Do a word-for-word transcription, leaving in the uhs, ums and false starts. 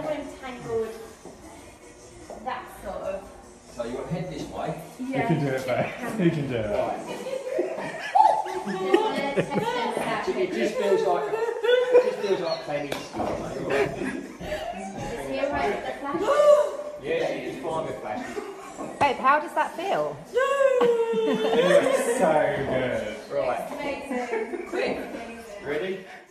don't want him tangled. That sort of. So you want to head this way? Yeah. You can do it, babe. You can do it. Right. It just feels like it just feels like Penny's stuff. Is he alright with the flash? Yeah, she's fine with flashes. Babe, how does that feel? It looks so good. Right. Amazing. Quick. Ready?